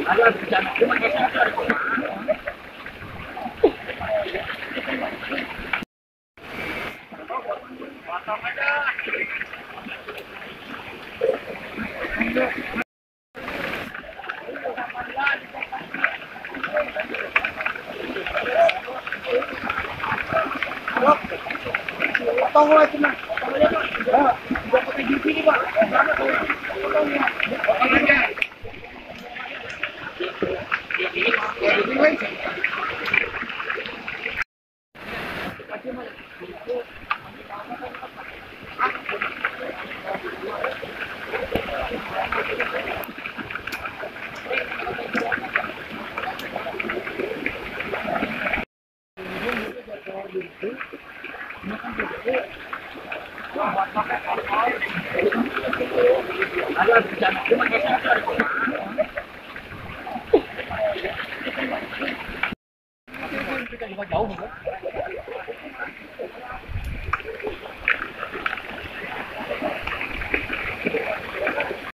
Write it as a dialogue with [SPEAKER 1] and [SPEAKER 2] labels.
[SPEAKER 1] Potong lah cuma. Potong aja Pak. Udah pakai GP nih Pak. Potong ya. Potong aja. Jauh